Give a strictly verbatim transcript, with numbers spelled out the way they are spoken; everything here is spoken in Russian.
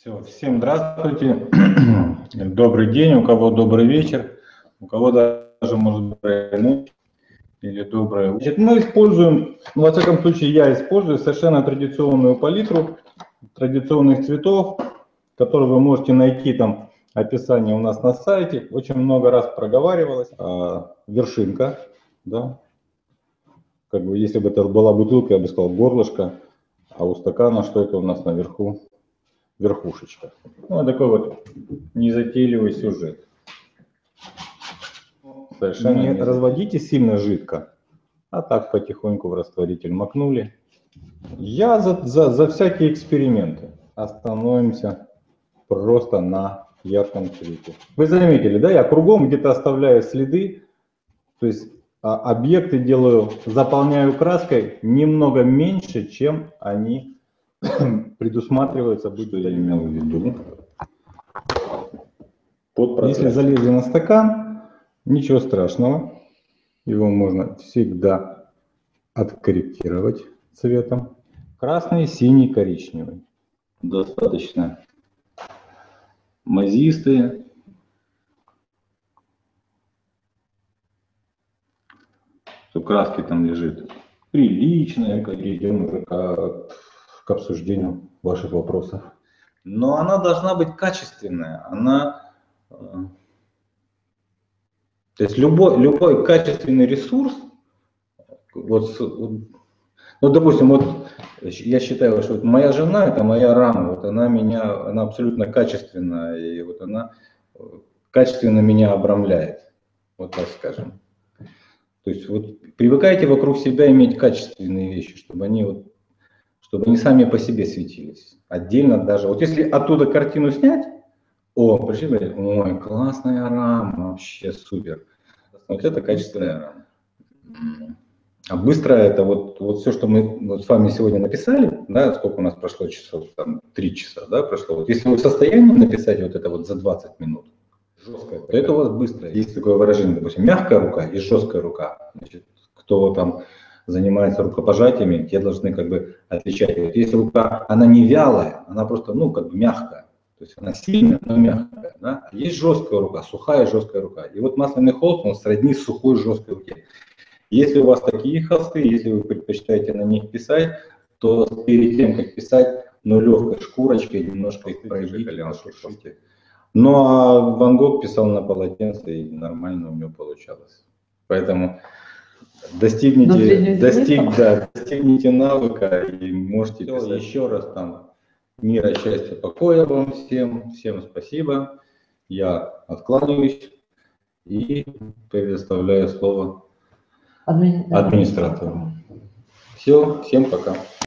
Все, всем здравствуйте, добрый день, у кого добрый вечер, у кого даже может быть добрая ночь или доброе утро. Мы используем, ну, во всяком случае я использую совершенно традиционную палитру традиционных цветов, которые вы можете найти там описание у нас на сайте. Очень много раз проговаривалось. А, вершинка, да, как бы если бы это была бутылка, я бы сказал горлышко, а у стакана что это у нас наверху? Верхушечка. Ну, такой вот незатейливый сюжет. Совершенно не разводите сильно жидко, а так потихоньку в растворитель макнули. Я за, за, за всякие эксперименты. Остановимся просто на ярком цвете. Вы заметили, да, я кругом где-то оставляю следы, то есть а, объекты делаю, заполняю краской немного меньше, чем они предусматривается, что я имел в виду. Если залезли на стакан, ничего страшного, его можно всегда откорректировать цветом. Красный, синий, коричневый. Достаточно мазистые. Что краски там лежит приличные, как идем уже к, к обсуждению ваших вопросов. Но она должна быть качественная. Она, то есть любой, любой качественный ресурс, вот, ну, допустим, вот я считаю, что вот моя жена, это моя рама, вот она меня, она абсолютно качественная, и вот она качественно меня обрамляет, вот так скажем. То есть вот привыкайте вокруг себя иметь качественные вещи, чтобы они вот, чтобы они сами по себе светились. Отдельно даже, вот если оттуда картину снять, о, пришли, ой, классная рама, вообще супер. Вот это качественная рама. А быстро это вот, вот все, что мы вот с вами сегодня написали, да, сколько у нас прошло часов, там, три часа, да, прошло. Вот если вы в состоянии написать вот это вот за двадцать минут, жесткое, то это у вас быстро. Есть такое выражение, допустим, мягкая рука и жесткая рука. Значит, кто там занимается рукопожатиями, те должны как бы отличать. Вот если рука, она не вялая, она просто, ну, как бы мягкая. То есть она сильная, но мягкая. Да? А есть жесткая рука, сухая жесткая рука. И вот масляный холст, он сродни сухой жесткой руке. Если у вас такие холсты, если вы предпочитаете на них писать, то перед тем, как писать, ну, легкой шкурочкой немножко их пройдите, пошуршите. Ну, а Ван Гог писал на полотенце, и нормально у него получалось. Поэтому достигните, достиг, да, достигните навыка и можете писать. Еще раз там мира, счастья, покоя вам всем. Всем спасибо. Я откланяюсь и предоставляю слово администратору. Все, всем пока.